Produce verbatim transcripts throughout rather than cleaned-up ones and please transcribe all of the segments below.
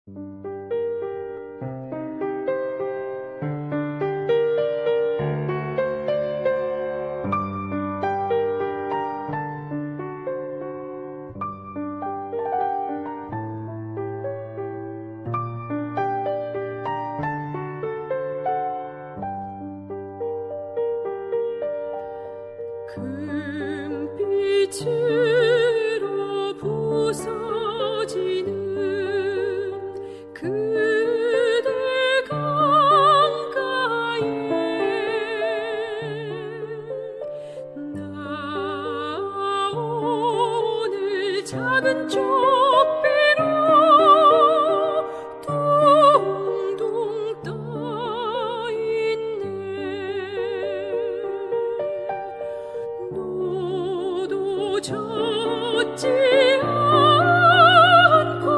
금빛으로 부서지는 그대 강가에 나 오늘 작은 쪽비로 둥둥 떠있네. 너도 젖지 않고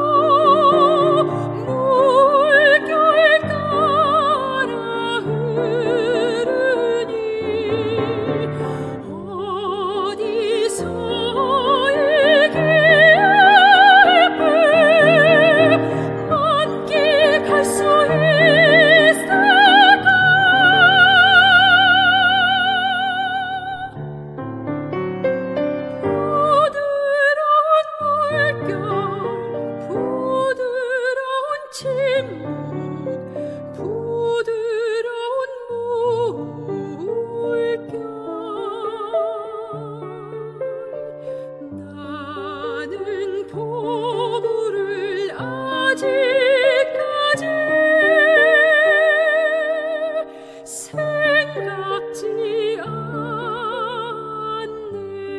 물결 따라 흐르니 어디서 이 기쁨 만끽할 수 있을까? 부드러운 침묵, 부드러운 물결. 나는 포부를 아직까지 생각지 않네.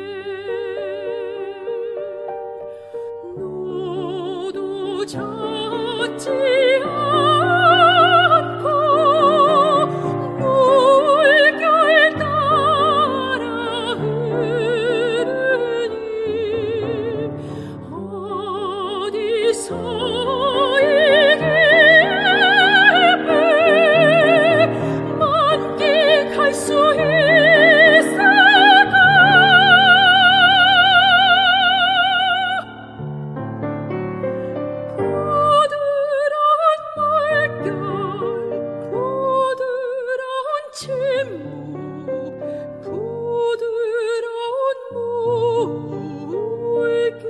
너도 젖지 않고 물결 따라 흐르니 어디서 이 기쁨 만끽할 수 있을까? 부드러운 물결, 부드러운 침묵, 부드러운 물결.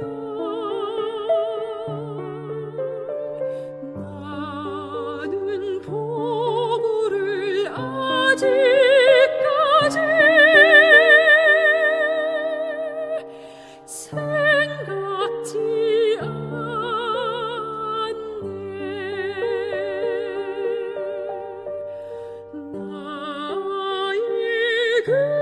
나는 포부를 아직까지 생각지 않네. 나의 그